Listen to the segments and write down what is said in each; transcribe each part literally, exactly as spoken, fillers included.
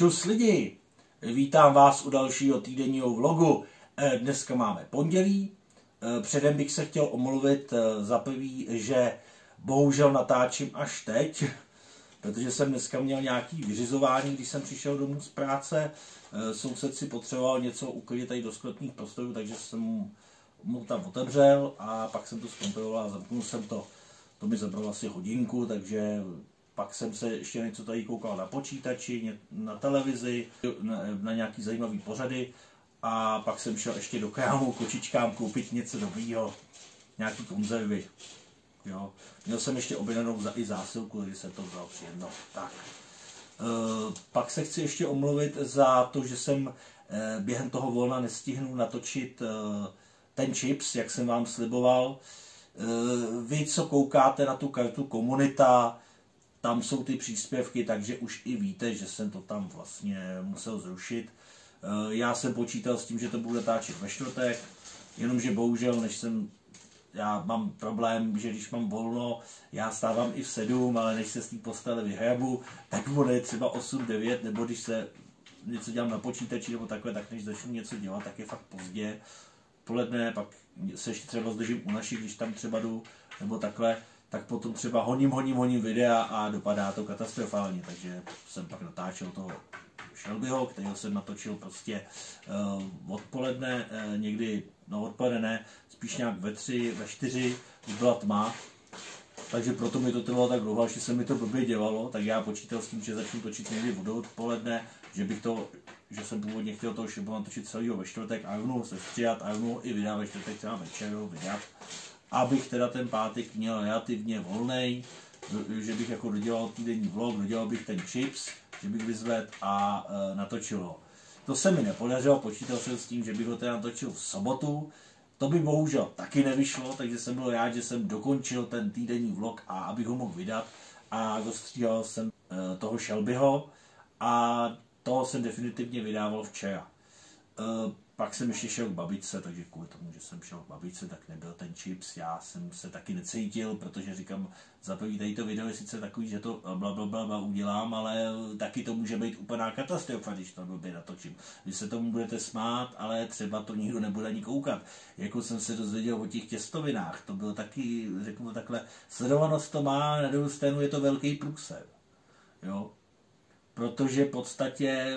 Čus lidi, vítám vás u dalšího týdenního vlogu. Dneska máme pondělí. Předem bych se chtěl omluvit za prvý, že bohužel natáčím až teď, protože jsem dneska měl nějaký vyřizování, když jsem přišel domů z práce. Soused si potřeboval něco uklidit tady do sklepních prostorů, takže jsem mu tam otevřel a pak jsem to zkontroloval a zamknul jsem to. To mi zabralo asi hodinku, takže pak jsem se ještě něco tady koukal na počítači, na televizi, na, na nějaký zajímavý pořady a pak jsem šel ještě do krámu kočičkám koupit něco dobrýho, nějaký konzervy. Jo. Měl jsem ještě objednanou za, i zásilku, když jsem to vzal příjemno. Tak. E, pak se chci ještě omluvit za to, že jsem e, během toho volna nestihnul natočit e, ten chips, jak jsem vám sliboval. E, vy, co koukáte na tu kartu Komunita, tam jsou ty příspěvky, takže už i víte, že jsem to tam vlastně musel zrušit. E, já jsem počítal s tím, že to budu natáčet ve čtvrtek, jenomže bohužel, než jsem já mám problém, že když mám volno, já stávám i v sedm, ale než se z té postele vyhrabu, tak bude třeba osm devět, nebo když se něco dělám na počítači nebo takhle, tak než začnu něco dělat, tak je fakt pozdě. Poledne, pak se ještě třeba zdržím u našich, když tam třeba jdu, nebo takhle, tak potom třeba honím, honím, honím videa a dopadá to katastrofálně, takže jsem pak natáčel toho Shelbyho, kterého jsem natočil prostě uh, odpoledne, uh, někdy, no odpoledne ne, spíš nějak ve tři, ve čtyři, už byla tma, takže proto mi to trvalo tak dlouho, že se mi to blbě dělalo, tak já počítal s tím, že začnu točit někdy vodou odpoledne, že bych to, že jsem původně chtěl toho Shelbyho natočit celýho ve čtvrtek a rovnou se stříhat a rovnou i vydá ve čtvrtek třeba večer vydat, abych teda ten pátek měl relativně volnej, že bych jako dodělal týdenní vlog, dodělal bych ten chips, že bych vyzvedl a e, natočil ho. To se mi nepodařilo, počítal jsem s tím, že bych ho teda natočil v sobotu. To by bohužel taky nevyšlo, takže jsem byl rád, že jsem dokončil ten týdenní vlog a abych ho mohl vydat. A dostříhal jsem e, toho Shelbyho a toho jsem definitivně vydával včera. E, pak jsem ještě šel k babičce, takže kvůli tomu, že jsem šel k babičce, tak nebyl ten chips. Já jsem se taky necítil, protože říkám, za první tady to video je sice takový, že to blablabla udělám, ale taky to může být úplná katastrofa, když to blbě natočím. Vy se tomu budete smát, ale třeba to nikdo nebude ani koukat. Jako jsem se dozvěděl o těch těstovinách, to bylo taky, řeknu takhle, sledovanost to má, na druhou stranu je to velký průser. Jo? Protože v podstatě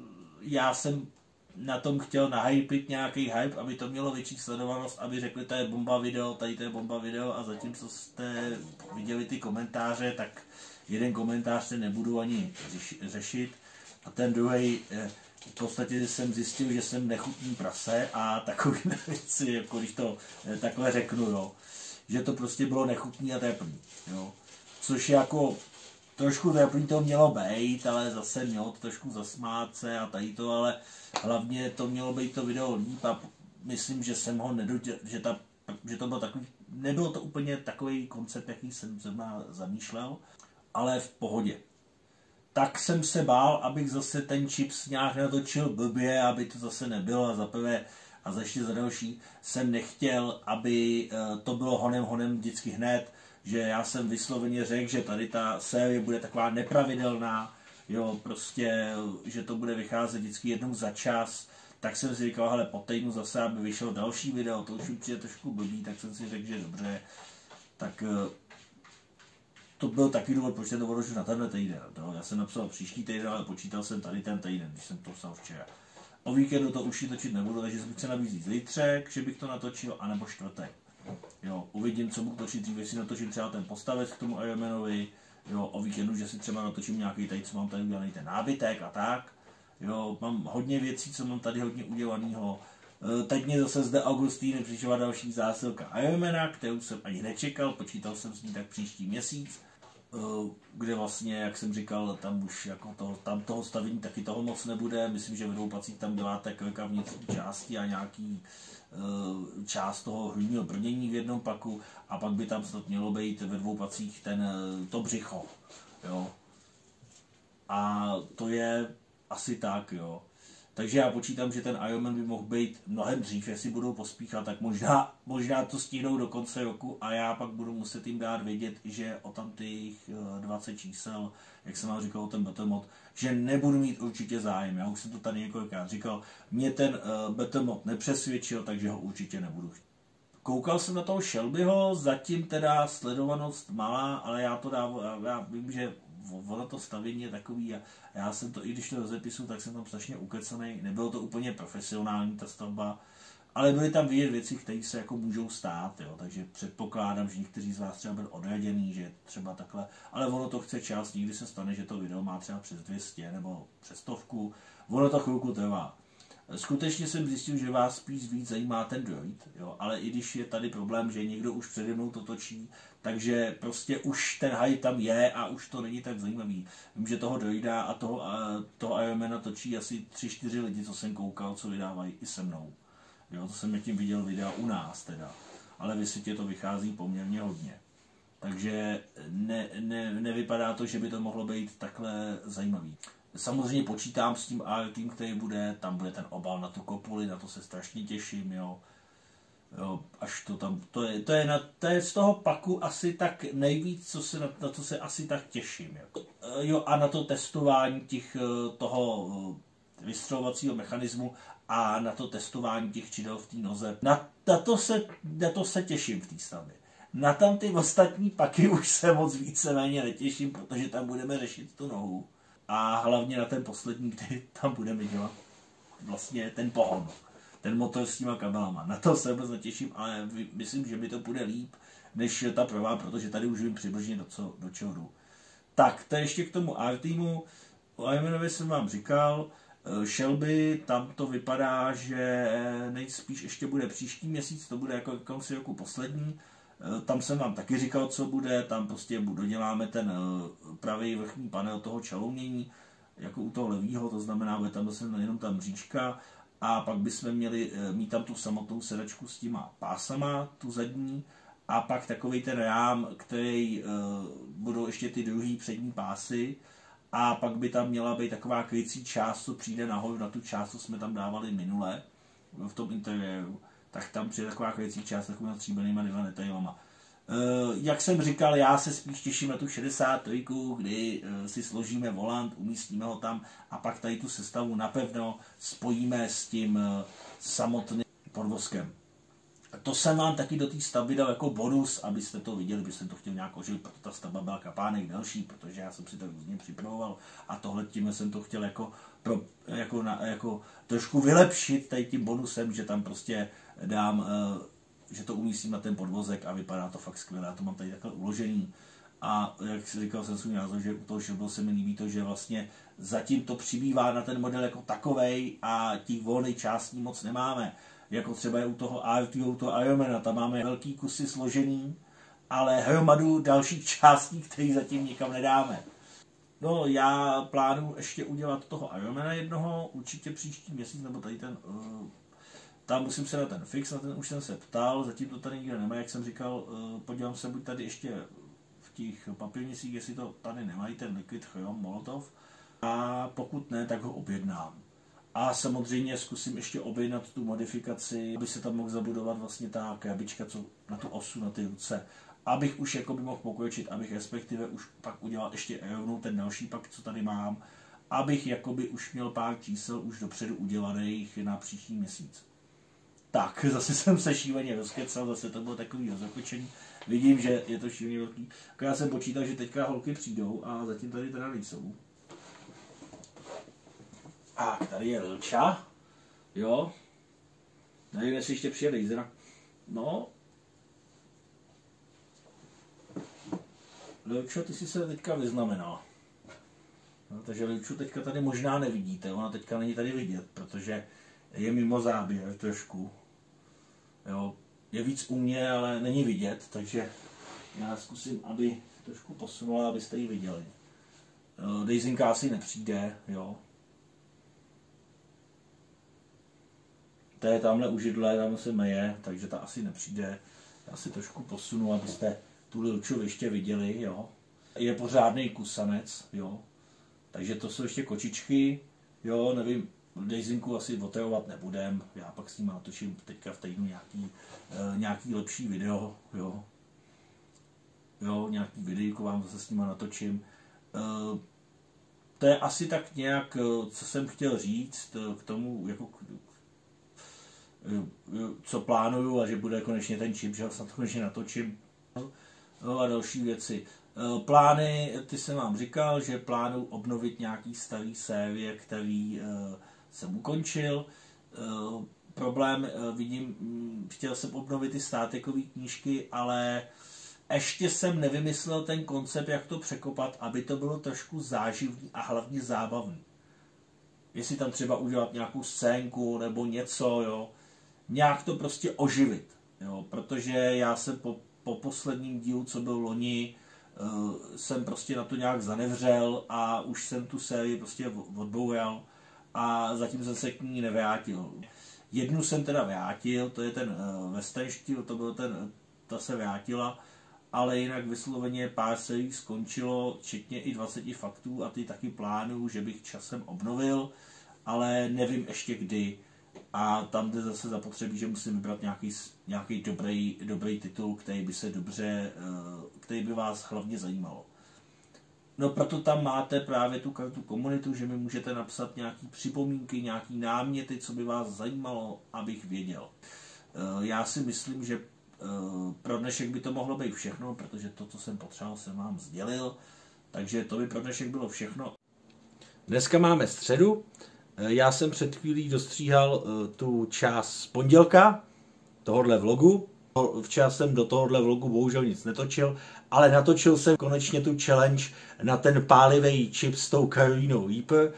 já jsem na tom chtěl nahypit nějaký hype, aby to mělo větší sledovanost, aby řekli, to je bomba video, tady to je bomba video a zatímco jste viděli ty komentáře, tak jeden komentář se nebudu ani řešit a ten druhý, v podstatě jsem zjistil, že jsem nechutný prase a takový věci, jako když to takhle řeknu, jo, že to prostě bylo nechutný a trapný, jo, což je jako trošku trapný to mělo být, ale zase mělo to trošku zasmát se a tady to, ale hlavně to mělo být to video líp a myslím, že jsem ho nedoděl, že, ta, že to bylo takový, nebylo to úplně takový koncept, jaký jsem zrovna zamýšlel, ale v pohodě. Tak jsem se bál, abych zase ten chips nějak natočil blbě, aby to zase nebylo a za prvé a za ještě za další jsem nechtěl, aby to bylo honem honem vždycky hned, že já jsem vysloveně řekl, že tady ta série bude taková nepravidelná, jo, prostě, že to bude vycházet vždycky jednou za čas, tak jsem si říkal, hele, po týdnu zase, aby vyšlo další video, to už je trošku blbý, tak jsem si řekl, že dobře, tak to byl taky důvod, proč jsem to odložil na tenhle týden, no. Já jsem napsal příští týden, ale počítal jsem tady ten týden, když jsem to psal včera. O víkendu to už točit nebudu, takže buď se nabízí zítřek, že bych to natočil, anebo čtvrtek. Jo, uvidím, co budu točit dřív, jestli natočím třeba ten postavec k tomu Ironmanovi, jo, o víkendu, že si třeba natočím nějaký tady, co mám tady udělaný ten nábytek a tak. Jo, mám hodně věcí, co mám tady hodně udělanýho. E, teď mě zase zde Augustíny přišla další zásilka Ironmana, kterou jsem ani nečekal, počítal jsem s ní tak příští měsíc, e, kde vlastně, jak jsem říkal, tam už jako to, tam toho stavění taky toho moc nebude. Myslím, že ve dvou pacích tam děláte krka vnitřní části a nějaký část toho hlíního brnění v jednom paku a pak by tam snad mělo být ve dvou pacích ten, to břicho, jo. A to je asi tak, jo. Takže já počítám, že ten Ironman by mohl být mnohem dřív, jestli budou pospíchat, tak možná, možná to stihnou do konce roku a já pak budu muset jim dát vědět, že o tam těch dvacet čísel, jak jsem vám říkal o ten Betemot, že nebudu mít určitě zájem. Já už jsem to tady několikrát říkal, mě ten uh, Betemot nepřesvědčil, takže ho určitě nebudu chtít. Koukal jsem na toho Shelbyho, zatím teda sledovanost malá, ale já to dávám, já vím, že ono to stavění je takový a já jsem to, i když to rozepisu, tak jsem tam strašně ukecaný, nebylo to úplně profesionální ta stavba, ale byly tam vidět věci, které se jako můžou stát, jo, takže předpokládám, že někteří z vás třeba byl odraděný, že třeba takhle, ale ono to chce čas, někdy se stane, že to video má třeba přes dvě stě nebo přes stovku, ono to chvilku trvá. Skutečně jsem zjistil, že vás spíš víc zajímá ten droid, jo, ale i když je tady problém, že někdo už přede mnou to točí, takže prostě už ten hype tam je a už to není tak zajímavý. Vím, že toho droida a toho, a toho Ironmana točí asi tři čtyři lidi, co jsem koukal, co vydávají i se mnou. Jo, to jsem tím viděl videa u nás teda, ale ve světě to vychází poměrně hodně. Takže ne, ne, nevypadá to, že by to mohlo být takhle zajímavý. Samozřejmě počítám s tím A R tým, který bude, tam bude ten obal na tu kopuli, na to se strašně těším, jo. Jo, až to tam, to je, to je, na, to je z toho paku asi tak nejvíc, co se, na, na to se asi tak těším, jo. Jo, a na to testování těch, toho vystřelovacího mechanismu a na to testování těch čidel v té noze. Na, na, to se, na to se těším v té stavbě. Na tam ty ostatní paky už se moc víceméně netěším, protože tam budeme řešit tu nohu. A hlavně na ten poslední, kdy tam budeme dělat vlastně ten pohon, ten motor s těma kabelama. Na to se moc netěším, ale myslím, že mi to bude líp, než ta prvá, protože tady už vím přibližně do, co, do čeho jdu. Tak, to ještě k tomu R týmu. O Ironmanovi jsem vám říkal, Shelby, tam to vypadá, že nejspíš ještě bude příští měsíc, to bude jako konci roku poslední. Tam jsem vám taky říkal, co bude, tam prostě doděláme ten pravý vrchní panel toho čalounění, jako u toho levýho, to znamená, bude tam zase jenom ta mřížka a pak bychom měli mít tam tu samotnou sedačku s těma pásama, tu zadní, a pak takovej ten rám, který budou ještě ty druhý přední pásy, a pak by tam měla být taková krycí část, co přijde nahoru na tu část, co jsme tam dávali minule v tom interiéru. Tak tam přijde taková krycí část takovými stříbrnýma dvěma detailama. E, jak jsem říkal, já se spíš těším na tu šedesát tři, kdy e, si složíme volant, umístíme ho tam a pak tady tu sestavu napevno spojíme s tím e, samotným podvozkem. To jsem vám taky do té stavby dal jako bonus, abyste to viděli, protože jsem to chtěl nějak oživit, proto ta stavba byla kapánek delší, protože já jsem si to různě připravoval a tohle tím jsem to chtěl jako, pro, jako, na, jako trošku vylepšit tady tím bonusem, že tam prostě dám, že to umístím na ten podvozek a vypadá to fakt skvěle. Já to mám tady takhle uložený a jak si říkal jsem svůj názor, že u toho Shelbyho se mi líbí to, že vlastně zatím to přibývá na ten model jako takovej a těch volných částí moc nemáme. Jako třeba je u toho A R T, u toho Ironmana, tam máme velký kusy složený, ale hromadu dalších částí, které zatím nikam nedáme. No, já plánuju ještě udělat toho Ironmana jednoho, určitě příští měsíc, nebo tady ten, uh, tam musím se na ten fix, na ten už jsem se ptal, zatím to tady nikde nemá, jak jsem říkal, uh, podívám se buď tady ještě v těch papírnicích, jestli to tady nemají, ten Liquid Chrom Molotov, a pokud ne, tak ho objednám. A samozřejmě zkusím ještě objednat tu modifikaci, aby se tam mohl zabudovat vlastně ta krabička, co na tu osu, na ty ruce. Abych už jako by mohl pokročit, abych respektive už pak udělal ještě rovnou ten další pak, co tady mám. Abych jakoby už měl pár čísel už dopředu udělaných na příští měsíc. Tak, zase jsem se šíleně rozkecal, zase to bylo takový rozokočení. Vidím, že je to šíleně velký. Já jsem počítal, že teďka holky přijdou a zatím tady teda nejsou. A tady je Lilča, jo, nevím, jestli ještě přijede Jízra. No, Lilčo, ty jsi se teďka vyznamenala. No, takže Lilču teďka tady možná nevidíte, ona teďka není tady vidět, protože je mimo záběr trošku. Jo, je víc u mě, ale není vidět, takže já zkusím, aby trošku posunula, abyste ji viděli. Dejzinka asi nepřijde, jo. To je tamhle u židle, tam se meje, takže ta asi nepřijde. Já si trošku posunu, abyste tu Lilču ještě viděli, jo. Je pořádný kusanec, jo. Takže to jsou ještě kočičky, jo, nevím, Dejzinku asi otravovat nebudem, já pak s ním natočím teďka v týdnu nějaký, uh, nějaký lepší video, jo. Jo, nějaký videjko vám zase s nima natočím. Uh, to je asi tak nějak, co jsem chtěl říct k tomu, jako co plánuju a že bude konečně ten čip, že ho snad konečně natočím. No a další věci. Plány, ty jsem vám říkal, že plánuju obnovit nějaký starý série, který jsem ukončil. Problém vidím, chtěl jsem obnovit ty státekové knížky, ale ještě jsem nevymyslel ten koncept, jak to překopat, aby to bylo trošku záživný a hlavně zábavný. Jestli tam třeba udělat nějakou scénku nebo něco, jo. Nějak to prostě oživit, jo. Protože já jsem po, po posledním dílu, co byl loni, uh, jsem prostě na to nějak zanevřel a už jsem tu sérii prostě odboural a zatím jsem se k ní nevrátil. Jednu jsem teda vrátil, to je ten uh, western štýl, to byl ten, ta se vrátila, ale jinak vysloveně pár sérií skončilo, včetně i dvaceti faktů a ty taky plánuju, že bych časem obnovil, ale nevím ještě kdy. A tam jde zase zapotřebí, že musím vybrat nějaký, nějaký dobrý, dobrý titul, který by se dobře, který by vás hlavně zajímalo. No proto tam máte právě tu kartu komunitu, že mi můžete napsat nějaký připomínky, nějaký náměty, co by vás zajímalo, abych věděl. Já si myslím, že pro dnešek by to mohlo být všechno, protože to, co jsem potřeboval, jsem vám sdělil. Takže to by pro dnešek bylo všechno. Dneska máme středu. Já jsem před chvílí dostříhal tu část z pondělka tohohle vlogu. Včera jsem do tohohle vlogu bohužel nic netočil, ale natočil jsem konečně tu challenge na ten pálivý čip s tou Carolínou Reaper.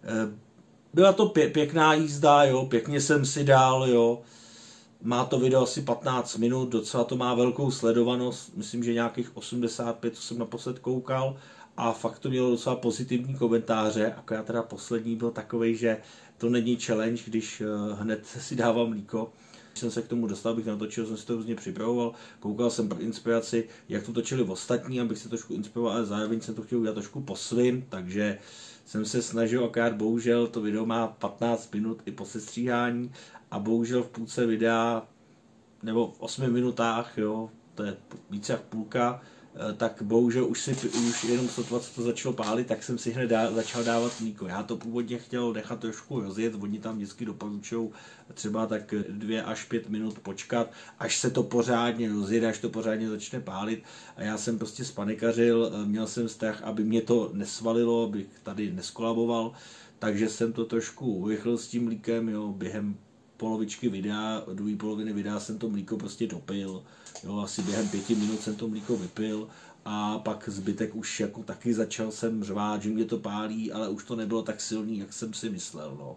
Byla to pě pěkná jízda, jo, pěkně jsem si dal, jo. Má to video asi patnáct minut, docela to má velkou sledovanost, myslím, že nějakých osmdesát pět, co jsem naposled koukal, a fakt to mělo docela pozitivní komentáře, akorát teda poslední byl takovej, že to není challenge, když hned si dávám mlíko. Když jsem se k tomu dostal, bych natočil, jsem si to různě připravoval, koukal jsem pro inspiraci, jak to točili v ostatní, abych se trošku inspiroval, ale zároveň jsem to chtěl udělat trošku po svým, takže jsem se snažil, akorát bohužel to video má patnáct minut i po sestříhání a bohužel v půlce videa, nebo v osmi minutách, jo, to je více jak půlka, tak bohužel už si už jenom sotva co to začalo pálit, tak jsem si hned dá, začal dávat mlíko. Já to původně chtěl nechat trošku rozjet, oni tam vždycky doporučují třeba tak dvě až pět minut počkat, až se to pořádně rozjede, až to pořádně začne pálit. A já jsem prostě spanikařil, měl jsem strach, aby mě to nesvalilo, abych tady neskolaboval, takže jsem to trošku urychlil s tím mlíkem, jo, během polovičky videa, druhé poloviny videa jsem to mlíko prostě dopil, jo, asi během pěti minut jsem to mlíko vypil a pak zbytek už jako taky začal jsem řvát, že mě to pálí, ale už to nebylo tak silný, jak jsem si myslel, no.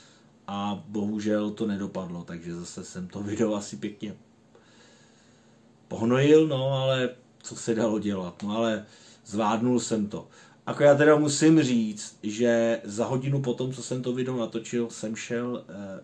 A bohužel to nedopadlo, takže zase jsem to video asi pěkně pohnojil, no, ale co se dalo dělat, no, ale zvládnul jsem to. Akorát teda musím říct, že za hodinu potom, co jsem to video natočil, jsem šel eh,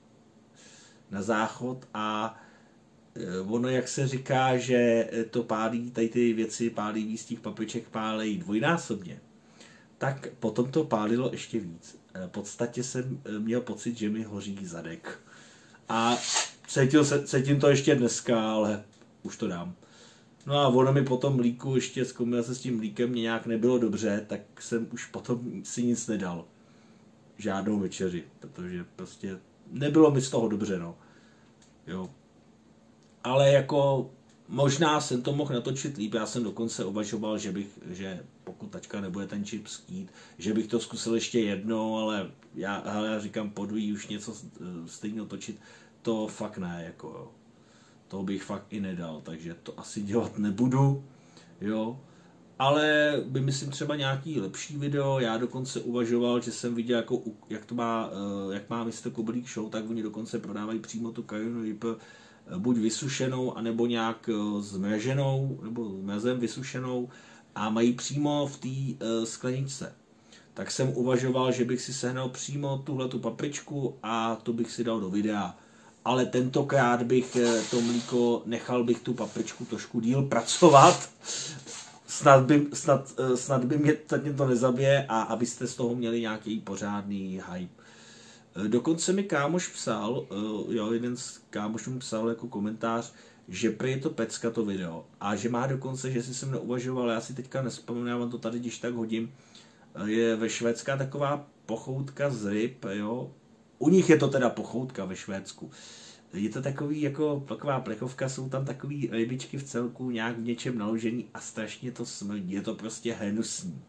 na záchod a ono, jak se říká, že to pálí, tady ty věci pálí z těch papiček pálejí dvojnásobně, tak potom to pálilo ještě víc. V podstatě jsem měl pocit, že mi hoří zadek. A cítil se, cítím to ještě dneska, ale už to dám. No a ono mi potom mlíku, ještě s kombinace s tím mlíkem mě nějak nebylo dobře, tak jsem už potom si nic nedal. Žádnou večeři, protože prostě nebylo mi z toho dobře, no. Jo. Ale jako možná jsem to mohl natočit líp, já jsem dokonce uvažoval, že bych, že pokud tačka nebude ten čip skýt, že bych to zkusil ještě jednou, ale já, ale já říkám podví už něco stejného točit, to fakt ne, jako jo. To bych fakt i nedal, takže to asi dělat nebudu, jo. Ale by myslím třeba nějaký lepší video, já dokonce uvažoval, že jsem viděl, jako, jak to má, jak má mister Koblík Show, tak oni dokonce prodávají přímo tu Carolinu Reaper, buď vysušenou, anebo nějak zmraženou, nebo mezem vysušenou a mají přímo v té uh, skleničce. Tak jsem uvažoval, že bych si sehnal přímo tuhletu papričku a to bych si dal do videa. Ale tentokrát bych to mlíko, nechal bych tu papričku trošku díl pracovat. Snad by, snad, snad by mě to nezabije a abyste z toho měli nějaký pořádný hype. Dokonce mi kámoš psal, jo, jeden z kámošů mi psal jako komentář, že prý je to pecka to video a že má dokonce, že si jsem neuvažoval, já si teďka nespomínám, já vám to tady když tak hodím, je ve Švédská taková pochoutka z ryb, jo, u nich je to teda pochoutka ve Švédsku. Je to takový jako taková plechovka, jsou tam takový rybičky v celku nějak v něčem naložený a strašně to smrdí, je to prostě hnusný.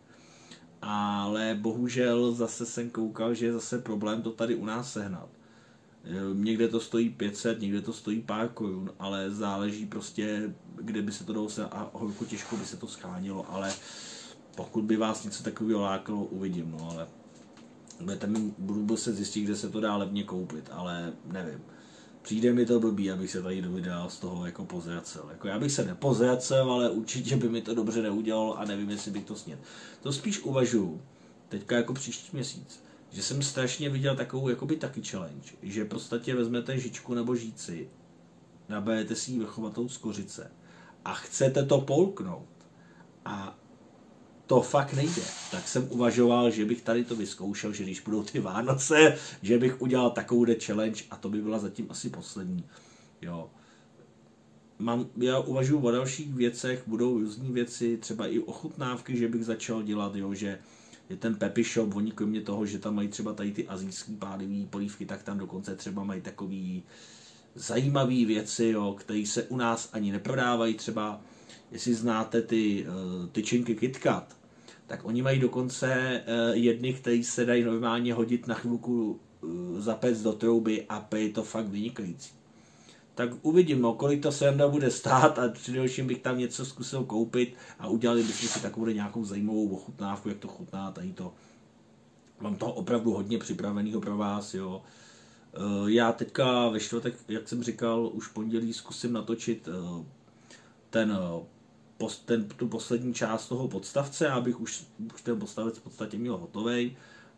Ale bohužel zase jsem koukal, že je zase problém to tady u nás sehnat. Někde to stojí pět set, někde to stojí pár korun, ale záleží prostě, kde by se to dalo sehnat a horko těžko by se to schánilo, ale pokud by vás něco takového lákalo, uvidím, no ale budete mi, budu se zjistit, kde se to dá levně koupit, ale nevím. Přijde mi to blbý, abych se tady do videa z toho jako pozracel. Jako já bych se nepozracel, ale určitě by mi to dobře neudělalo a nevím, jestli bych to snědl. To spíš uvažuji, teďka jako příští měsíc, že jsem strašně viděl takovou jakoby taky challenge, že prostě vezmete žičku nebo žíci, naberete si ji vrchovatou z kořice a chcete to polknout a to fakt nejde. Tak jsem uvažoval, že bych tady to vyzkoušel, že když budou ty Vánoce, že bych udělal takovouhle challenge a to by byla zatím asi poslední. Jo. Mám, já uvažuji o dalších věcech, budou různý věci, třeba i ochutnávky, že bych začal dělat, jo, že je ten Peppy Shop, oni kromě toho, že tam mají třeba tady ty asijský pádivý polívky, tak tam dokonce třeba mají takový zajímavý věci, jo, které se u nás ani neprodávají, třeba jestli znáte ty uh, tyčinky KitKat, tak oni mají dokonce uh, jedny, které se dají normálně hodit na chvilku uh, zapéct do trouby a je to fakt vynikající. Tak uvidím, no, kolik to sranda bude stát a především bych tam něco zkusil koupit a udělali bychom si takovou nějakou zajímavou ochutnávku, jak to chutná, tady to. Mám toho opravdu hodně připraveného pro vás, jo. Uh, já teďka ve čtvrtek, jak jsem říkal, už pondělí zkusím natočit uh, ten ten, tu poslední část toho podstavce, abych už, už ten podstavec v podstatě měl hotovej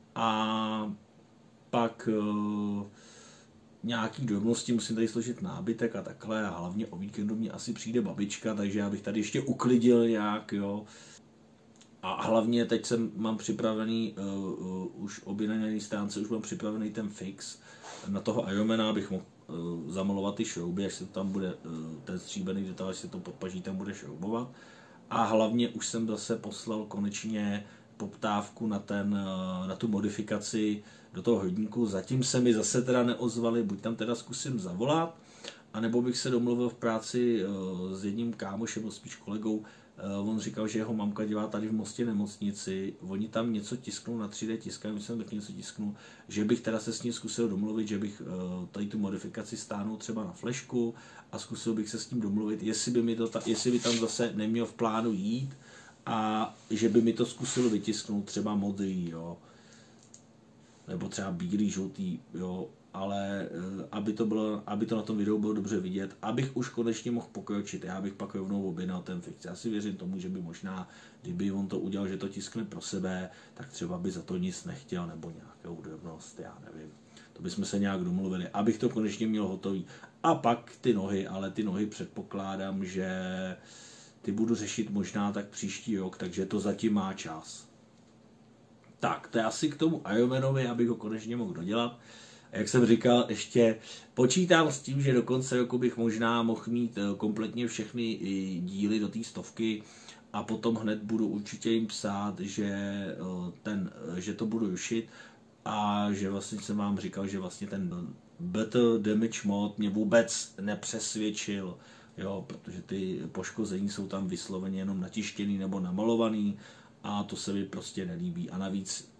a pak uh, nějaký drobnosti musím tady složit nábytek a takhle a hlavně o víkendu mě asi přijde babička, takže já bych tady ještě uklidil nějak, jo. A hlavně teď jsem, mám připravený, uh, uh, už objednaný stránce, už mám připravený ten fix na toho Ironmana, abych mohl uh, zamalovat ty šrouby, až se tam bude uh, ten stříbený detail, až se to podpaží tam bude šroubovat. A hlavně už jsem zase poslal konečně poptávku na, ten, uh, na tu modifikaci do toho hodníku. Zatím se mi zase teda neozvali, buď tam teda zkusím zavolat, anebo bych se domluvil v práci uh, s jedním kámošem, spíš kolegou. Uh, on říkal, že jeho mamka dělá tady v Mostě nemocnici, oni tam něco tisknou na tři dé tiskání, myslím, taky něco tisknu, že bych teda se s ním zkusil domluvit, že bych uh, tady tu modifikaci stáhnul třeba na flešku a zkusil bych se s ním domluvit, jestli by, mi to ta, jestli by tam zase neměl v plánu jít a že by mi to zkusil vytisknout třeba modrý, jo, nebo třeba bílý, žlutý, jo, ale aby to, bylo, aby to na tom videu bylo dobře vidět, abych už konečně mohl pokročit, já bych pak rovnou objednal ten fix. Já si věřím tomu, že by možná, kdyby on to udělal, že to tiskne pro sebe, tak třeba by za to nic nechtěl, nebo nějakou drobnost, já nevím. To bychom se nějak domluvili, abych to konečně měl hotový. A pak ty nohy, ale ty nohy předpokládám, že ty budu řešit možná tak příští rok, takže to zatím má čas. Tak, to je asi k tomu Ironmanovi, abych ho konečně mohl dodělat. A jak jsem říkal, ještě počítám s tím, že do konce roku bych možná mohl mít kompletně všechny díly do té stovky a potom hned budu určitě jim psát, že, ten, že to budu rušit a že vlastně jsem vám říkal, že vlastně ten Battle Damage mod mě vůbec nepřesvědčil, jo, protože ty poškození jsou tam vysloveně jenom natištěný nebo namalovaný a to se mi prostě nelíbí a navíc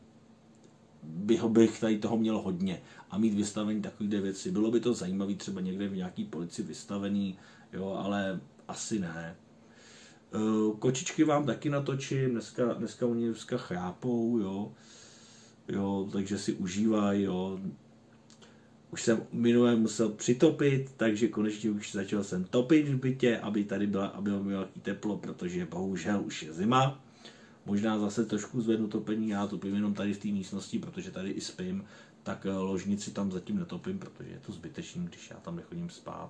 bych, bych tady toho měl hodně a mít vystavený takovýhle věci. Bylo by to zajímavé třeba někde v nějaký policii vystavený, jo, ale asi ne. Kočičky vám taky natočím, dneska, dneska oni dneska chrápou, jo, jo, takže si užívají, jo. Už jsem minule musel přitopit, takže konečně už začal jsem topit v bytě, aby tady byla, aby bylo nějaký teplo, protože bohužel už je zima. Možná zase trošku zvednu topení, já topím jenom tady v té místnosti, protože tady i spím, tak ložnici tam zatím netopím, protože je to zbytečný, když já tam nechodím spát.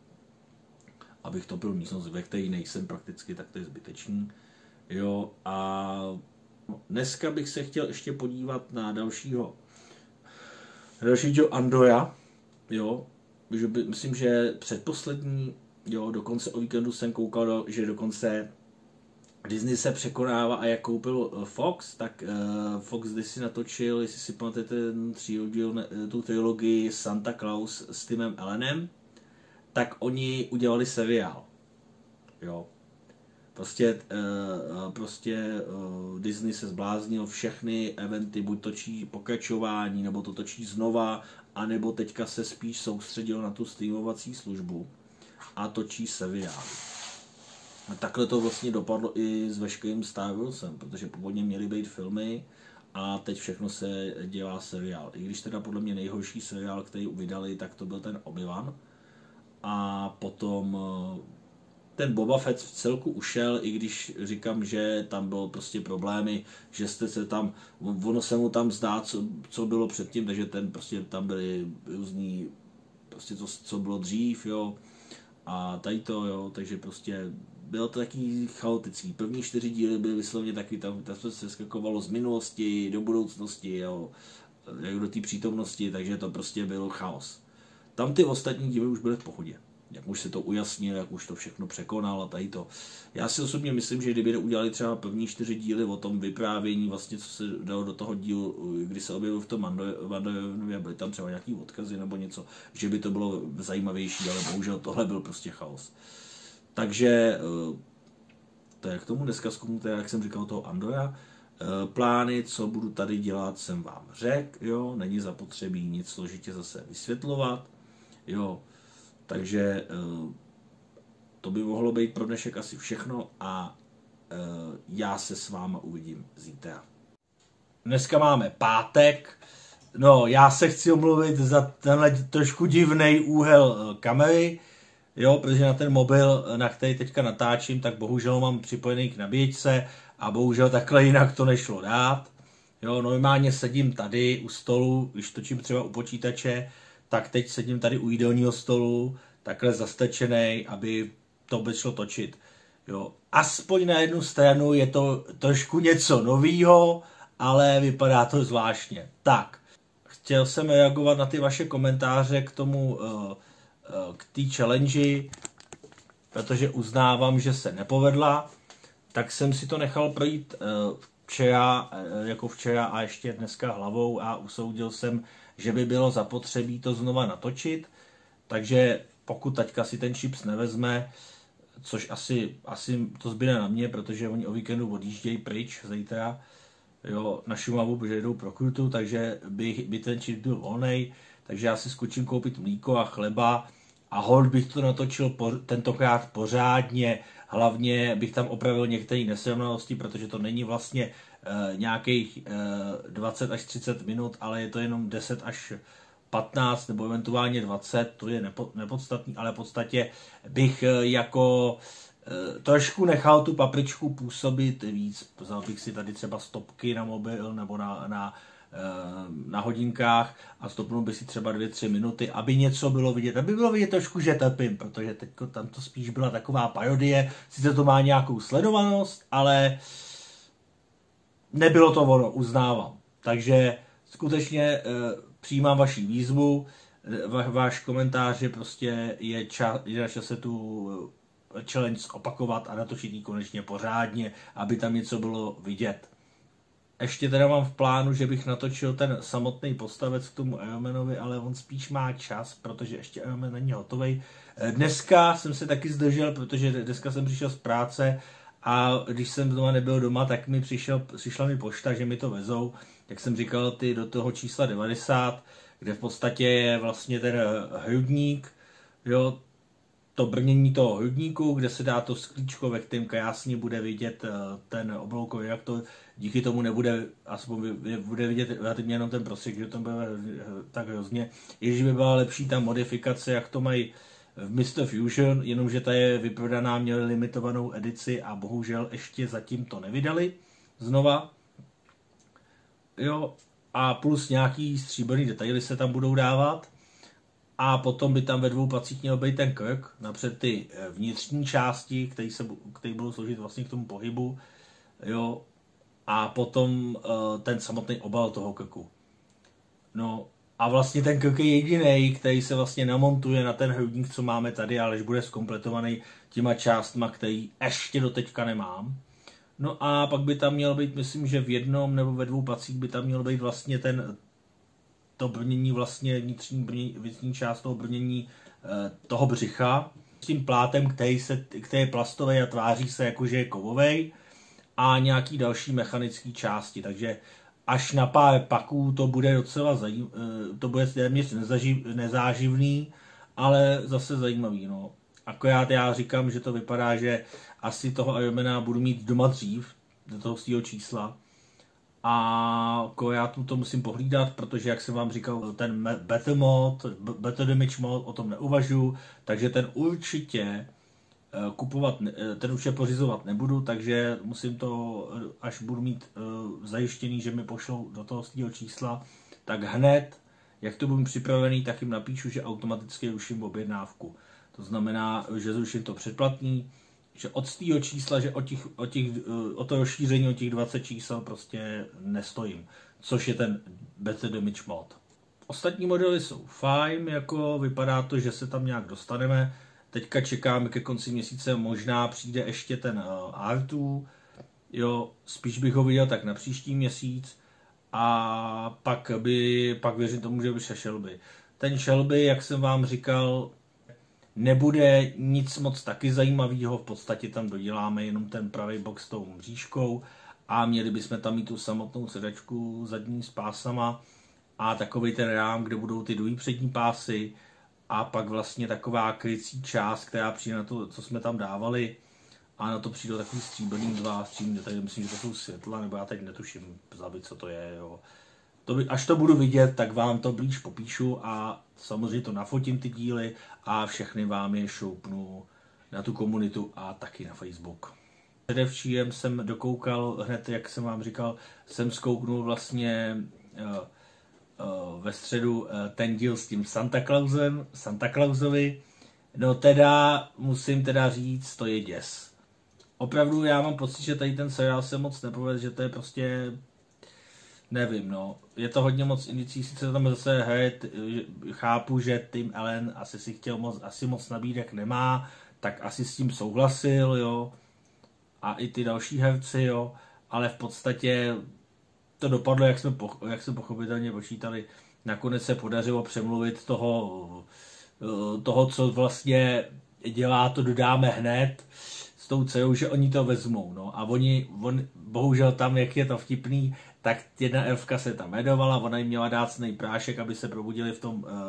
Abych topil místnost, ve které nejsem prakticky, tak to je zbytečný. Jo, a dneska bych se chtěl ještě podívat na dalšího Další Joe Andoja, jo, že by, myslím, že předposlední, jo, dokonce o víkendu jsem koukal, že dokonce Disney se překonává a jak koupil Fox, tak uh, Fox když si natočil, jestli si pamatujete ten třídíl, tu trilogii Santa Claus s Timem Allenem, tak oni udělali seriál. Jo. Prostě, uh, prostě uh, Disney se zbláznil, všechny eventy buď točí pokračování, nebo to točí znova, anebo teďka se spíš soustředil na tu streamovací službu a točí seriál. A takhle to vlastně dopadlo i s veškerým Star Warsem, protože původně měly být filmy a teď všechno se dělá seriál. I když teda podle mě nejhorší seriál, který vydali, tak to byl ten Obi-Wan. A potom ten Boba Fett v celku ušel, i když říkám, že tam bylo prostě problémy, že jste se tam, ono se mu tam zdá, co, co bylo předtím, takže ten prostě tam byly různý, prostě to, co bylo dřív, jo. A tady to, jo, takže prostě bylo to taky chaotický. První čtyři díly byly vyslovně taky, tam, tam se skakovalo z minulosti do budoucnosti, jo, jak do té přítomnosti, takže to prostě byl chaos. Tam ty ostatní díly už byly v pohodě. Jak už se to ujasnil, jak už to všechno překonal a tady to. Já si osobně myslím, že kdyby udělali třeba první čtyři díly o tom vyprávění, vlastně co se dalo do toho dílu, kdy se objevil v tom Mandalorianovi a byly tam třeba nějaký odkazy nebo něco, že by to bylo zajímavější, ale bohužel tohle byl prostě chaos. Takže to je k tomu dneska zkoumnuté, jak jsem říkal, toho Andora. Plány, co budu tady dělat, jsem vám řekl, jo, není zapotřebí nic složitě zase vysvětlovat, jo. Takže to by mohlo být pro dnešek asi všechno a já se s váma uvidím zítra. Dneska máme pátek, no já se chci omluvit za tenhle trošku divný úhel kamery, jo, protože na ten mobil, na který teďka natáčím, tak bohužel mám připojený k nabíječce a bohužel takhle jinak to nešlo dát. Jo, normálně sedím tady u stolu, když točím třeba u počítače, tak teď sedím tady u jídelního stolu, takhle zastečenej, aby to vůbec šlo točit. Jo. Aspoň na jednu stranu je to trošku něco novýho, ale vypadá to zvláštně. Tak, chtěl jsem reagovat na ty vaše komentáře k tomu, k té challenge, protože uznávám, že se nepovedla, tak jsem si to nechal projít včera, jako včera a ještě dneska hlavou a usoudil jsem, že by bylo zapotřebí to znova natočit, takže pokud taťka si ten čips nevezme, což asi, asi to zbyde na mě, protože oni o víkendu odjíždějí pryč zítra, jo, na Šumavu, protože jdou pro Krutu, takže by, by ten čip byl volnej, takže já si skočím koupit mlíko a chleba a hold bych to natočil po, tentokrát pořádně, hlavně bych tam opravil některé nesrovnalosti, protože to není vlastně Uh, nějakých uh, dvacet až třicet minut, ale je to jenom deset až patnáct nebo eventuálně dvacet, to je nepo, nepodstatný, ale v podstatě bych uh, jako uh, trošku nechal tu papričku působit víc. Vzal bych si tady třeba stopky na mobil nebo na, na, uh, na hodinkách a stopnul bych si třeba dvě tři minuty, aby něco bylo vidět, aby bylo vidět trošku, že trpím, protože teď tam to spíš byla taková parodie, sice to má nějakou sledovanost, ale nebylo to ono, uznávám. Takže skutečně e, přijímám vaši výzvu, va, váš komentář je prostě je, čas, je na čase tu challenge opakovat a natočit ji konečně pořádně, aby tam něco bylo vidět. Ještě teda mám v plánu, že bych natočil ten samotný postavec k tomu Ironmanovi, ale on spíš má čas, protože ještě Ironman není hotovej. Dneska jsem se taky zdržel, protože dneska jsem přišel z práce a když jsem doma nebyl doma, tak mi přišel, přišla mi pošta, že mi to vezou, jak jsem říkal, ty do toho čísla devadesát, kde v podstatě je vlastně ten hrudník, jo, to brnění toho hrudníku, kde se dá to sklíčko, ve kterém krásně bude vidět ten obloukový reaktor. Díky tomu nebude, aspoň bude vidět relativně jenom ten prostředek, že to bude tak hrozně. Jež by byla lepší ta modifikace, jak to mají v mister Fusion, jenomže ta je vyprodaná, měli limitovanou edici a bohužel ještě zatím to nevydali znova. Jo, a plus nějaký stříbrný detaily se tam budou dávat. A potom by tam ve dvou pacích měl být ten krk, napřed ty vnitřní části, které se které budou sloužit vlastně k tomu pohybu, jo, a potom uh, ten samotný obal toho krku. No, A vlastně ten krk je jediný, který se vlastně namontuje na ten hrudník, co máme tady, ale až bude zkompletovaný těma částma, který ještě do teďka nemám. No a pak by tam měl být, myslím, že v jednom nebo ve dvou pacích by tam měl být vlastně ten, to brnění, vlastně vnitřní, brnění, vnitřní část toho brnění eh, toho břicha. S tím plátem, který, se, který je plastový a tváří se jako, že je kovovej. A nějaký další mechanické části, takže až na pár paků to bude docela zajímavé, to bude téměř nezáživný, ale zase zajímavý, no. Akorát já říkám, že to vypadá, že asi toho Ironmana budu mít doma dřív, do toho svého čísla. A já tu to musím pohlídat, protože jak jsem vám říkal, ten Battle Mode, Battle Damage Mode, o tom neuvažuji, takže ten určitě kupovat, ten už je pořizovat nebudu, takže musím to, až budu mít uh, zajištěný, že mi pošlou do toho svého čísla, tak hned, jak to budu připravený, tak jim napíšu, že automaticky ruším objednávku. To znamená, že zruším to předplatný, že od svého čísla, že o, těch, o, těch, o to rozšíření o těch dvacet čísel prostě nestojím, což je ten Battle Damage Mod. Ostatní modely jsou fajn, jako vypadá to, že se tam nějak dostaneme. Teďka čekáme ke konci měsíce, možná přijde ještě ten uh, R dva, jo, spíš bych ho viděl tak na příští měsíc a pak by, pak věřím tomu, že by šel Shelby. Ten Shelby, jak jsem vám říkal, nebude nic moc taky zajímavého, v podstatě tam doděláme jenom ten pravý box s tou mřížkou a měli bychom tam mít tu samotnou sedačku zadní s pásama a takový ten rám, kde budou ty druhý přední pásy, a pak vlastně taková krycí část, která přijde na to, co jsme tam dávali, a na to přijdou takový stříbrný dva, stříbrný, tady myslím, že to jsou světla, nebo já teď netuším, zabít, co to je, jo. To by, až to budu vidět, tak vám to blíž popíšu a samozřejmě to nafotím ty díly a všechny vám je šoupnu na tu komunitu a taky na Facebook. Předevčím jsem dokoukal, hned jak jsem vám říkal, jsem zkouknul vlastně uh, ve středu ten díl s tím Santa Clausem, Santa Clausovi. No teda, musím teda říct, to je děs. Opravdu já mám pocit, že tady ten seriál se moc nepovedl, že to je prostě, nevím, no. Je to hodně moc indicí, sice tam zase hej, chápu, že Tim Allen asi si chtěl moc, asi moc nabídek nemá, tak asi s tím souhlasil, jo. A i ty další herci, jo. Ale v podstatě to dopadlo, jak jsme, poch- jak jsme pochopitelně počítali. Nakonec se podařilo přemluvit toho, toho, co vlastně dělá, to dodáme hned s tou dcerou, že oni to vezmou. No. A oni, on, bohužel tam, jak je to vtipný, tak jedna elfka se tam jmenovala, ona jim měla dát snej prášek, aby se probudili v tom uh, uh,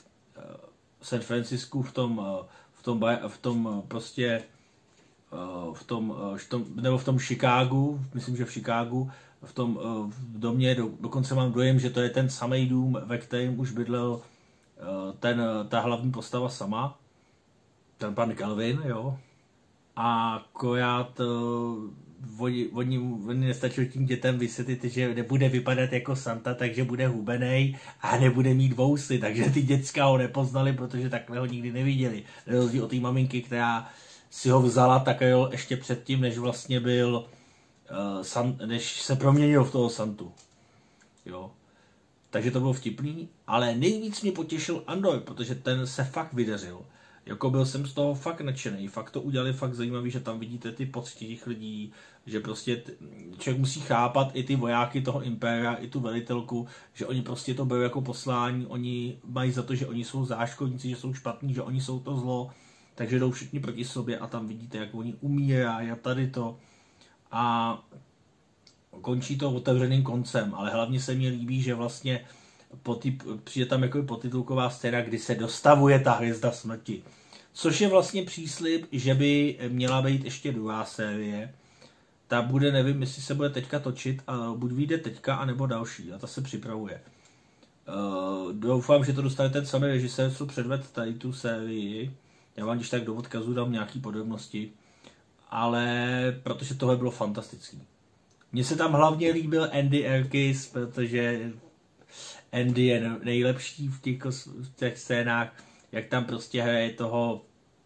San Francisku, v tom, uh, v tom, v tom uh, prostě uh, v tom, uh, štom, nebo v tom Chicagu, myslím, že v Chicagu, v tom uh, v domě, do, dokonce mám dojem, že to je ten samý dům, ve kterém už bydlel uh, ten, ta hlavní postava sama, ten pan Calvin, jo. A koját, uh, oni, oni, oni nestačilo tím dětem vysvětlit, že nebude vypadat jako Santa, takže bude hubenej a nebude mít vousy, takže ty děcka ho nepoznali, protože takhle ho nikdy neviděli. Rozdíl od té maminky, která si ho vzala tak jo, ještě předtím, než vlastně byl, uh, san, než se proměnil v toho Santu. Jo. Takže to bylo vtipný, ale nejvíc mě potěšil Andor, protože ten se fakt vydařil. Jako byl jsem z toho fakt nadšený, fakt to udělali fakt zajímavý, že tam vidíte ty pocity těch lidí, že prostě t- člověk musí chápat i ty vojáky toho impéria, i tu velitelku, že oni prostě to berou jako poslání, oni mají za to, že oni jsou záškodníci, že jsou špatní, že oni jsou to zlo, takže jdou všichni proti sobě a tam vidíte, jak oni umírají a tady to. A končí to otevřeným koncem, ale hlavně se mi líbí, že vlastně po tý, přijde tam jako potitulková scéna, kdy se dostavuje ta hvězda smrti. Což je vlastně příslib, že by měla být ještě druhá série. Ta bude, nevím, jestli se bude teďka točit, a buď vyjde teďka, anebo další. A ta se připravuje. Uh, doufám, že to dostane ten samý režisér, co předved tady tu sérii. Já vám když tak do odkazu dám nějaký podrobnosti. Ale protože tohle bylo fantastický. Mně se tam hlavně líbil Andy Serkis, protože Andy je nejlepší v těch, v těch scénách, jak tam prostě hraje toho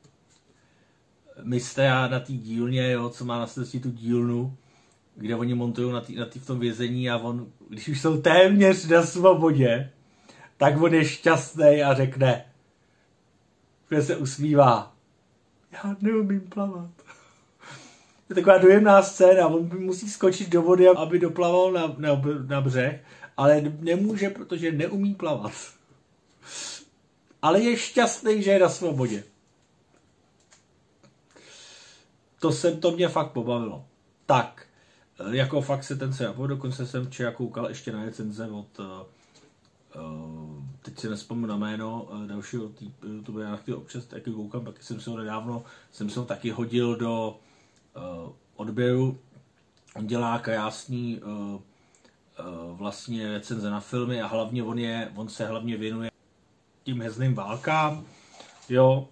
mistra na té dílně, jo, co má na starosti tu dílnu, kde oni montují na, tý, na tý, v tom vězení a on, když už jsou téměř na svobodě tak on je šťastný a řekne, že se usmívá. Já neumím plavat. Je taková dojemná scéna, on musí skočit do vody, aby doplaval na, na, na břeh, ale nemůže, protože neumí plavat. Ale je šťastný, že je na svobodě. To jsem, to mě fakt pobavilo. Tak, jako fakt se ten seriál, dokonce jsem včera koukal ještě na recenze od, uh, teď si nespomenu na jméno, uh, dalšího youtubera, na který občas taky koukám, taky jsem se ho nedávno, jsem se ho taky hodil do uh, odběru. On dělá krásný uh, uh, vlastně recenze na filmy a hlavně on, je, on se hlavně věnuje tím hezným válkám, jo.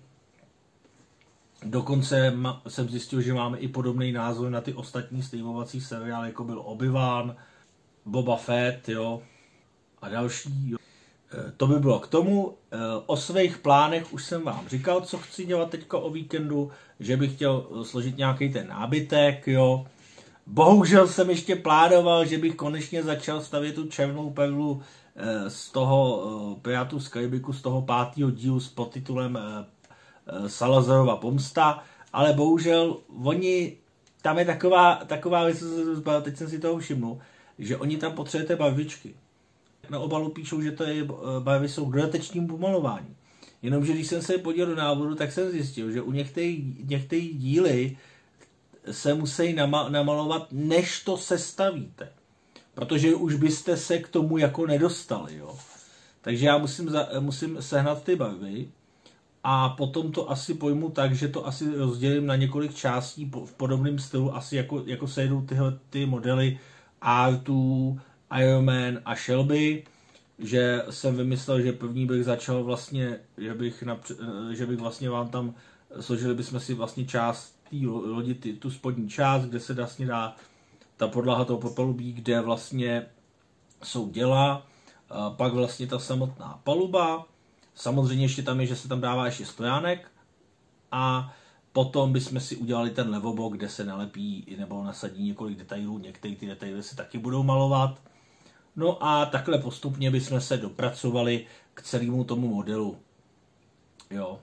Dokonce ma, jsem zjistil, že máme i podobný názor na ty ostatní streamovací seriály, jako byl Obi-Wan, Boba Fett, jo, a další. Jo. E, to by bylo k tomu. E, o svých plánech už jsem vám říkal, co chci dělat teďka o víkendu, že bych chtěl složit nějaký ten nábytek, jo. Bohužel jsem ještě plánoval, že bych konečně začal stavět tu černou perlu e, z toho e, Pirátů z Karibiku, z toho pátého dílu s podtitulem e, Salazarova pomsta, ale bohužel oni, tam je taková, taková věc, teď jsem si toho všimnul, že oni tam potřebujete barvičky. Na obalu píšou, že to je, barvy jsou k dodatečnímu pomalování. Jenomže když jsem se podíval do návodu, tak jsem zjistil, že u některých, některých díly se musí nama, namalovat, než to sestavíte. Protože už byste se k tomu jako nedostali. Jo. Takže já musím, za, musím sehnat ty barvy, a potom to asi pojmu tak, že to asi rozdělím na několik částí v podobném stylu, asi jako, jako se jedou tyhle ty modely R dva, Iron Man a Shelby, že jsem vymyslel, že první bych začal vlastně, že bych, např- že bych vlastně vám tam složili bychom si vlastně část té lodi, ty, tu spodní část, kde se vlastně dá ta podlaha toho popelubí, kde vlastně jsou děla, pak vlastně ta samotná paluba. Samozřejmě ještě tam je, že se tam dává ještě stojánek a potom bychom si udělali ten levobok, kde se nalepí nebo nasadí několik detailů, některé ty detaily se taky budou malovat. No a takhle postupně bychom se dopracovali k celému tomu modelu. Jo.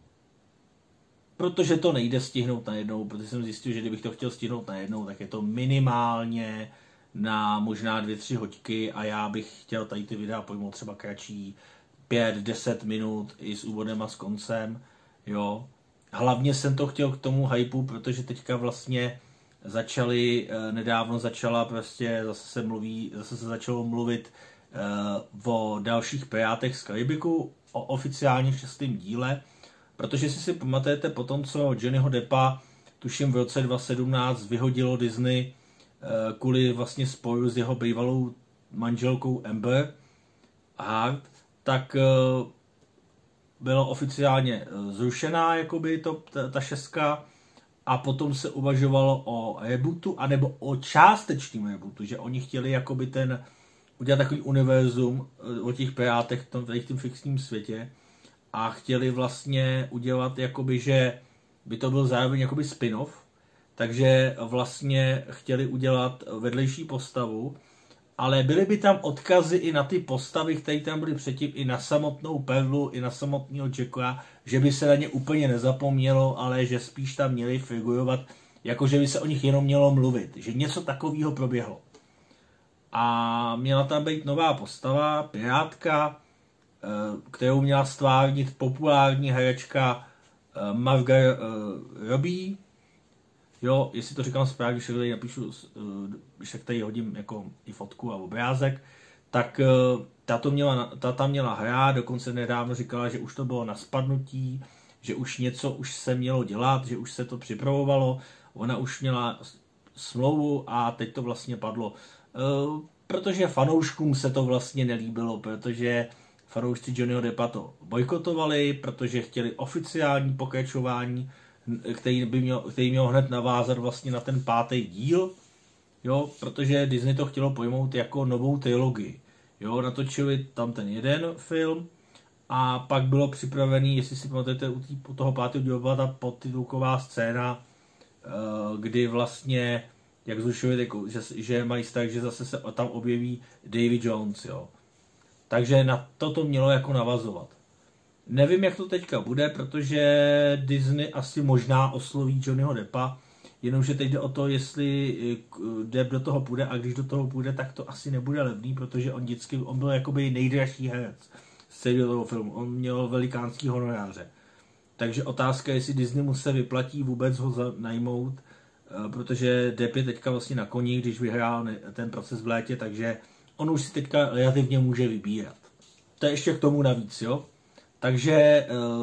Protože to nejde stihnout najednou, protože jsem zjistil, že kdybych to chtěl stihnout najednou, tak je to minimálně na možná dvě, tři hoďky a já bych chtěl tady ty videa pojmout třeba kratší, pět, deset minut i s úvodem a s koncem, jo. Hlavně jsem to chtěl k tomu hypeu, protože teďka vlastně začali, nedávno začala prostě, zase se mluví, zase se začalo mluvit uh, o dalších Pirátech z Karibiku, o oficiálně šestém díle, protože si si pamatujete po tom, co Johnnyho Deppa, tuším v roce dva tisíce sedmnáct, vyhodilo Disney uh, kvůli vlastně spoju s jeho bývalou manželkou Amber Heard, tak uh, byla oficiálně zrušená jakoby to, ta, ta šestka a potom se uvažovalo o rebootu anebo o částečným rebootu, že oni chtěli jakoby ten udělat takový univerzum o těch Pirátech v tom, v tom fixním světě a chtěli vlastně udělat jakoby, že by to byl zároveň jakoby spin-off, takže vlastně chtěli udělat vedlejší postavu, ale byly by tam odkazy i na ty postavy, které tam byly předtím, i na samotnou Perlu, i na samotného Jacka, že by se na ně úplně nezapomnělo, ale že spíš tam měli figurovat, jakože by se o nich jenom mělo mluvit, že něco takového proběhlo. A měla tam být nová postava, pirátka, kterou měla stvárnit populární herečka Margot Robbie. Jo, jestli to říkám správně, když tady napíšu, když tak tady hodím jako i fotku a obrázek, tak ta, to měla, ta tam měla hrát, dokonce nedávno říkala, že už to bylo na spadnutí, že už něco už se mělo dělat, že už se to připravovalo, ona už měla smlouvu a teď to vlastně padlo. Protože fanouškům se to vlastně nelíbilo, protože fanoušci Johnnyho Deppa to bojkotovali, protože chtěli oficiální pokračování, který by měl, který měl hned navázat vlastně na ten pátý díl, jo, protože Disney to chtělo pojmout jako novou trilogii. Jo, natočili tam ten jeden film a pak bylo připravený, jestli si pamatujete, u, tý, u toho pátého dílu byla ta podtitulková scéna, kdy vlastně, jak zrušili, že, že mají strach, že zase se tam objeví Davy Jones, jo. Takže na to to mělo jako navazovat. Nevím, jak to teďka bude, protože Disney asi možná osloví Johnnyho Deppa, jenomže teď jde o to, jestli Depp do toho půjde, a když do toho půjde, tak to asi nebude levný, protože on vždycky, on byl jakoby nejdražší herec z celého toho filmu. On měl velikánský honoráře. Takže otázka je, jestli Disney mu se vyplatí vůbec ho najmout, protože Depp je teďka vlastně na koni, když vyhrál ten proces v létě, takže on už si teďka relativně může vybírat. To je ještě k tomu navíc, jo. Takže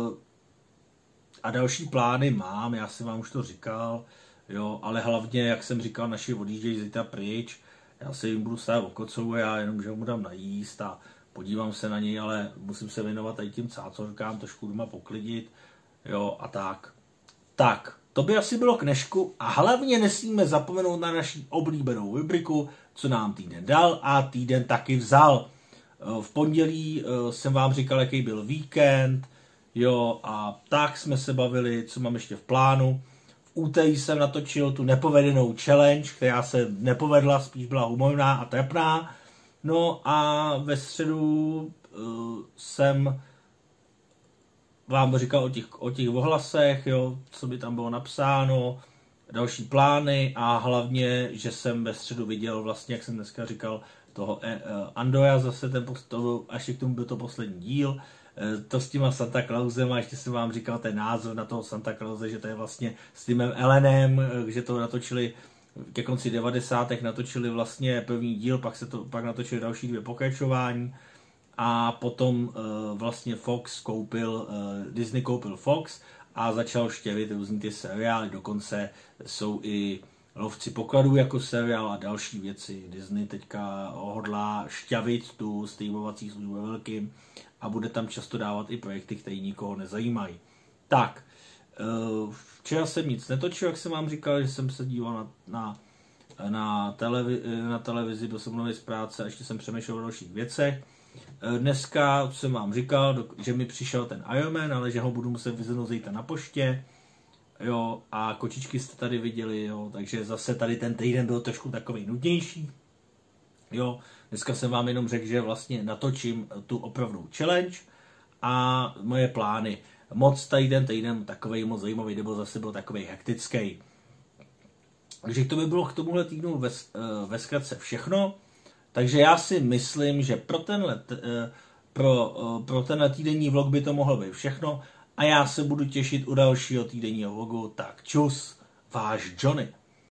a další plány mám, já jsem vám už to říkal, jo, ale hlavně, jak jsem říkal, naši odjíždějí zítra pryč, já se jim budu stát okocou, já jenom, že mu dám najíst a podívám se na něj, ale musím se věnovat tady tím cácorkám, trošku doma poklidit, jo, a tak. Tak, to by asi bylo k dnešku a hlavně nesmíme zapomenout na naši oblíbenou rubriku, co nám týden dal a týden taky vzal. V pondělí jsem vám říkal, jaký byl víkend, jo, a tak jsme se bavili, co mám ještě v plánu. V úterý jsem natočil tu nepovedenou challenge, která se nepovedla, spíš byla humorná a trapná. No a ve středu uh, jsem vám říkal o těch, o těch ohlasech, jo, co by tam bylo napsáno, další plány a hlavně, že jsem ve středu viděl vlastně, jak jsem dneska říkal, toho eh, Andora, zase ten, to, až k tomu byl to poslední díl, eh, to s těma Santa Clausem a ještě jsem vám říkal ten názor na toho Santa Clause, že to je vlastně s Timem Allenem, eh, že to natočili ke konci devadesátých natočili vlastně první díl, pak se to pak natočili další dvě pokračování a potom uh, vlastně Fox koupil, uh, Disney koupil Fox a začal štěvit různý ty seriály, dokonce jsou i Lovci pokladů jako seriál a další věci. Disney teďka hodlá šťavit tu streamovací službu velkým a bude tam často dávat i projekty, které nikoho nezajímají. Tak, uh, včera jsem nic netočil, jak jsem vám říkal, že jsem se díval na, na, na, televi, na televizi, byl jsem mluvil z práce a ještě jsem přemýšlel o dalších věcech. Dneska jsem vám říkal, že mi přišel ten Iron Man, ale že ho budu muset vyzvednout zítra na poště. Jo, a kočičky jste tady viděli, jo, takže zase tady ten týden byl trošku takový nudnější. Jo, dneska jsem vám jenom řekl, že vlastně natočím tu opravdu challenge a moje plány. Moc tady ten týden takovej moc zajímavý, nebo zase byl takovej hektický. Takže to by bylo k tomuhle týdnu ve, ve zkratce všechno. Takže já si myslím, že pro tenhle, pro, pro tenhle týdenní vlog by to mohlo být všechno a já se budu těšit u dalšího týdenního vlogu. Tak čus, váš Johnny.